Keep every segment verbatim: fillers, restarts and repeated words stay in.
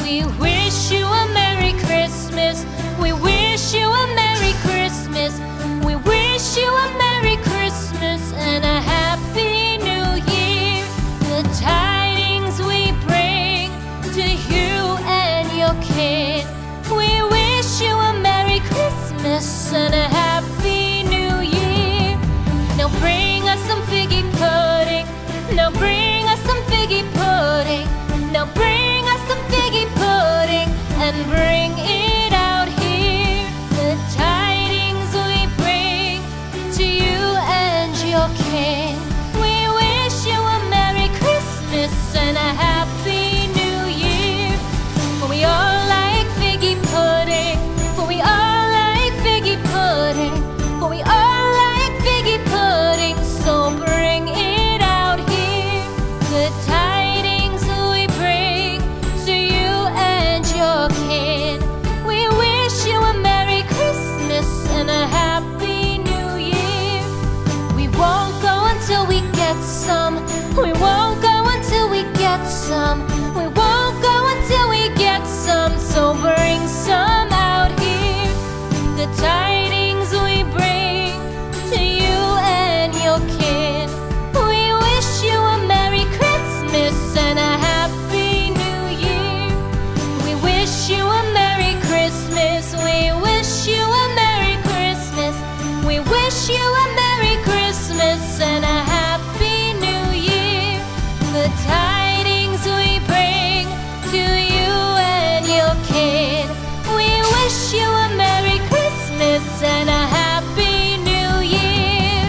We wish you a Merry Christmas. We wish you a Merry Christmas. We wish you a Merry Christmas and a Happy New Year. The tidings we bring to you and your kid. We wish you a Merry Christmas and a Happy New Year. Now bring us some figgy pudding. Now bring us some figgy pudding. Now bring us some figgy pudding and bring it out here. The tidings we bring to you and your king. We wish you a Merry Christmas and a Happy New Year. For we all like figgy pudding. For we all like figgy pudding. For we all like figgy pudding. So bring it out here. The tidings we bring to you and your kid. We wish you a Merry Christmas and a Happy New Year. We won't go until we get some. We won't go until we get some. We won't go until we get some. So bring some out here. The tidings we bring to you and your kid. We wish you a Merry Christmas and a Happy New Year. We wish you a Merry Christmas. We wish you a Merry Christmas. We wish you a Merry Christmas and a Happy New Year. The tidings we bring to you and your kid. We wish you a Merry Christmas and a Happy New Year.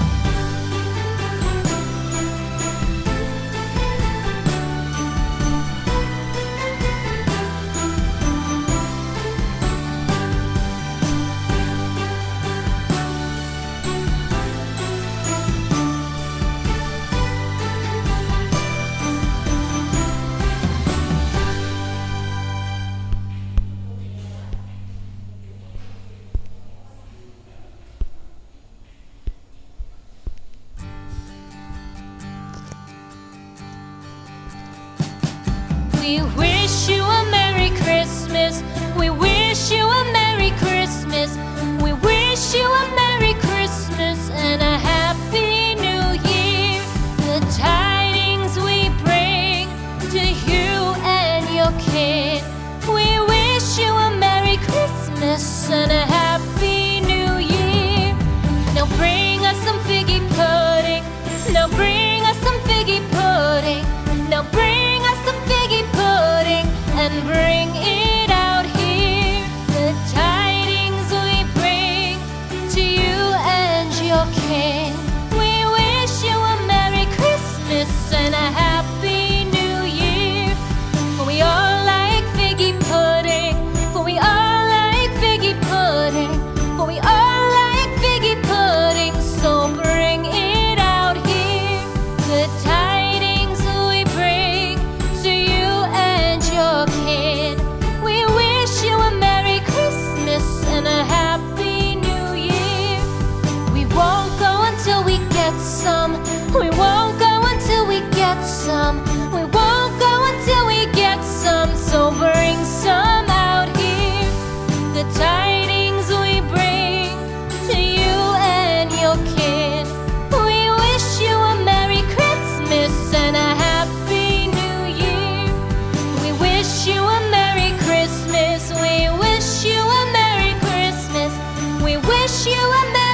We wish you a Merry Christmas. We wish you a Merry Christmas. We wish you a Merry Christmas and a Happy New Year. The tidings we bring to you and your kid. We wish you a Merry Christmas and a Happy New Year. Now bring us some figgy pudding. Now bring us some figgy pudding. Now bring us some figgy pudding and bring it out here. The tidings we bring to you and your king. We wish you a Merry Christmas and a Happy New Year. For we all like figgy pudding. For we all like figgy pudding. For we all like figgy pudding. So bring it out here. The tidings we bring to you and your kid. We wish you a Merry Christmas and a Happy New Year. We won't go until we get some. We won't go until we get some. We won't go until we get some. So bring some out here. The tidings we bring to you and your kid. We wish you a Merry Christmas and a Happy New Year. We wish you a Merry Christmas. We wish you a Merry Christmas. We wish you a Merry